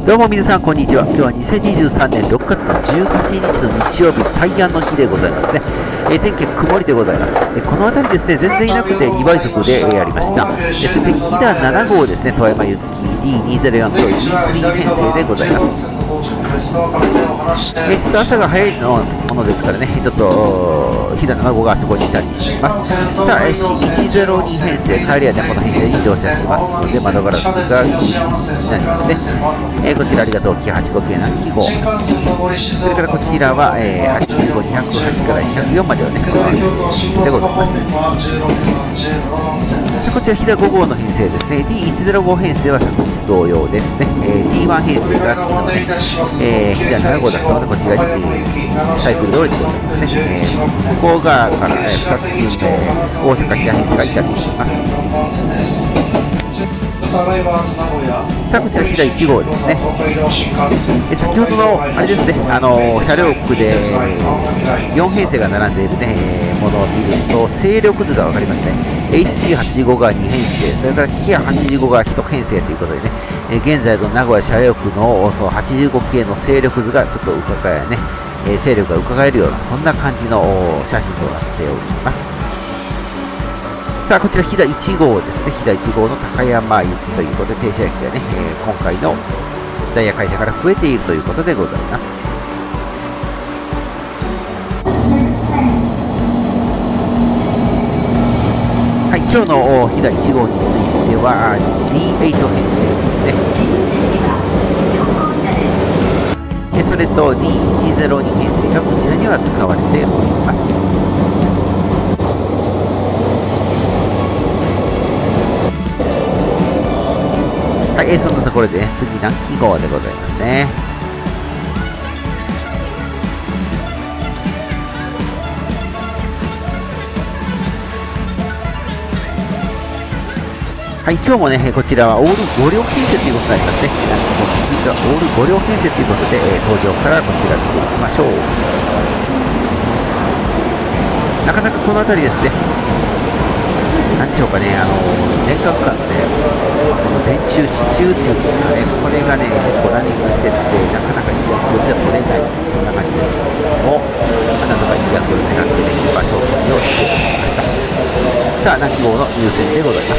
どうも皆さんこんにちは。今日は2023年6月の18日の日曜日、大安の日でございますね。天気は曇りでございます。この辺りですね、全然いなくて2倍速でやりました。そして飛騨7号ですね、富山行き D204 と E3 編成でございます。ちょっと朝が早いものですからね、ちょっと飛騨7号があそこにいたりします。さあ、C102 編成、帰りはね、この編成に乗車しますので、窓ガラスがになりますね。こちらありがとう、キハ8号系南紀号。それからこちらは、85、208から204まではね、この編成でございます。こちら飛騨5号の編成ですね。D105 編成は昨日同様ですね。D1 編成が昨日ね、飛騨7号だったので、こちらに、サイクル通りでございますね。向こう側から、2つ、大阪飛騨編成がいたりします。さあ、こちら飛騨1号ですね。先ほどのあれですね、車両区で4編成が並んでいる、ね、ものを見ると勢力図が分かりますね。HC85 が2編成、それからキア85が1編成ということでね、現在の名古屋車両区のその85系の勢力図がちょっと伺えね、勢力が伺えるようなそんな感じの写真となっております。さあ、こちら飛騨1号ですね。飛騨1号の高山行きということで、停車駅がね、今回のダイヤ改正から増えているということでございます。はい、今日の飛騨1号については D8 編成ですね。それと D102 編成がこちらには使われております。はい、そんなところでね、次南紀号でございますね。はい、今日もね、こちらはオール5両編成ということになりますね。次はオール5両編成ということで、登場からこちら見ていきましょう。なかなかこの辺りですね、何でしょうかね、年間間で、この電柱、支柱っていうんですかね、これがね、結構乱立してって、なかなか飛躍では取れない、そんな感じですけども、なんとか飛躍を狙ってね、場所をしておきました。さあ、南紀号の入線でございます。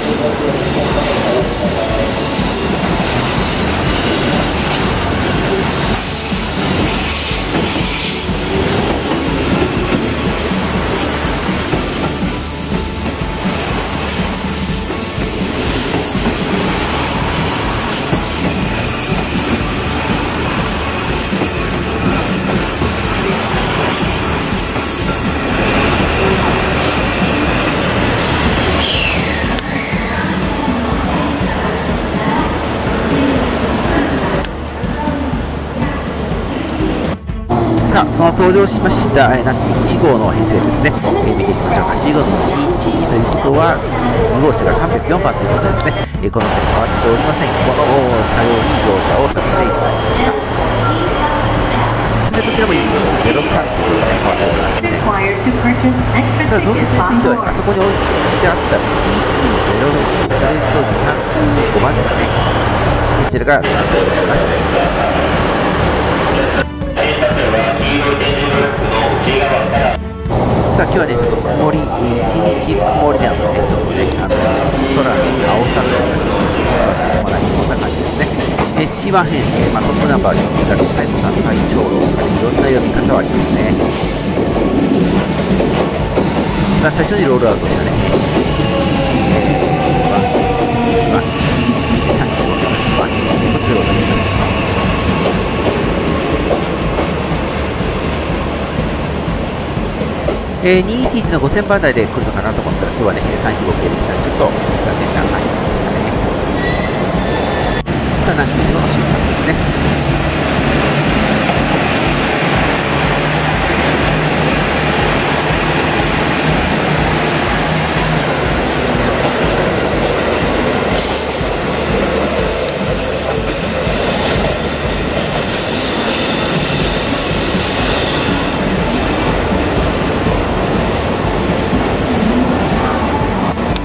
さあ、その登場しました南紀1号の編成ですね、見ていきましょう。85の11ということは2号車が304番ということですね。この辺変わっておりません。この車両に乗車をさせていただきました。そしてこちらも1103ということで変わっておりますね。さあ、増結については、あそこに置いてあった1106、それと205番ですね。こちらがついております。さあ、今日はね、ちょっと曇り、一日曇りであのね、ちょっとね、空に青空がちょっと伝わってこない、そんな感じですね。C1 編成、トップナンバーショットが最後さん最長老とかいろんな読み方はありますね。一番最初にロールアウトしたね、C1、3キロの C1、0の211の5000番台で来るのかなと思ったら、今日はね、315系でした。ちょっと残念な感じでしたね。さあ、南紀号の出発ですね。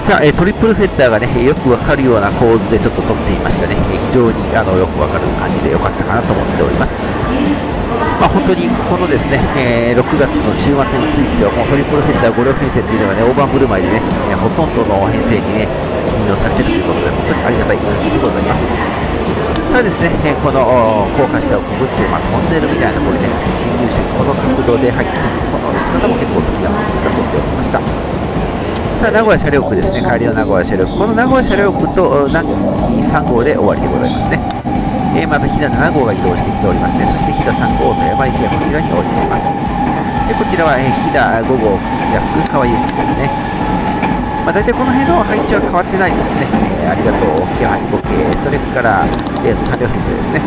さあ、トリプルフェッターがね、よくわかるような構図でちょっと撮っていましたね。非常によくわかる感じで良かったかなと思っております。本当にこのですね、6月の週末については、もうトリプルフェッター5両編成というのがね、大盤振る舞いでね、ほとんどの編成にね、運用されているということで、本当にありがたい限りでございます。さあですね、この高架下をくぐって、トンネルみたいなところで、ね、侵入して、この角度で入っていく、この姿も結構好きなのですが、撮っておきました。さあ、名古屋車両区ですね、帰りの名古屋車両区、この名古屋車両区と南紀3号で終わりでございますね。また飛騨7号が移動してきておりますね、そして飛騨3号、富山駅がこちらに降りています。でこちらは、飛騨5号、福川行きですね。大体この辺の配置は変わってないですね。ありがとう、985系、それから3両編成ですね。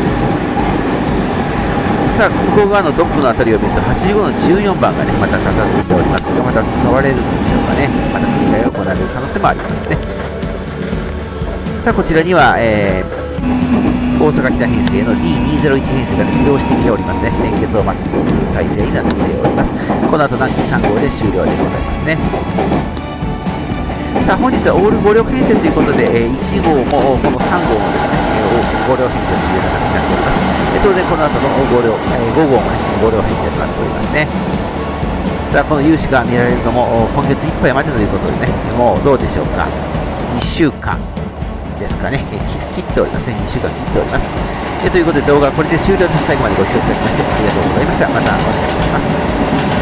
さあ、向こう側のドックのあたりを見ると、85の14番がね、また佇んでおりますが、また使われるんでしょうかね。また繰り替えが行われる可能性もありますね。さあ、こちらには、大阪北編成の D201 編成が、ね、移動してきておりますね。連結を待つ体制になっております。この後、南紀3号で終了でございますね。さあ、本日はオール5両編成ということで、1号もこの3号もですね、5両編成というような形になっております。当然、この後の5号もね、5両編成となっておりますね。さあ、この雄姿が見られるのも今月いっぱいまでということでね、もうどうでしょうか、2週間ですかね、切っておりますね、2週間切っております。ということで、動画はこれで終了です。最後までご視聴いただきましてありがとうございました。またお願いいたします。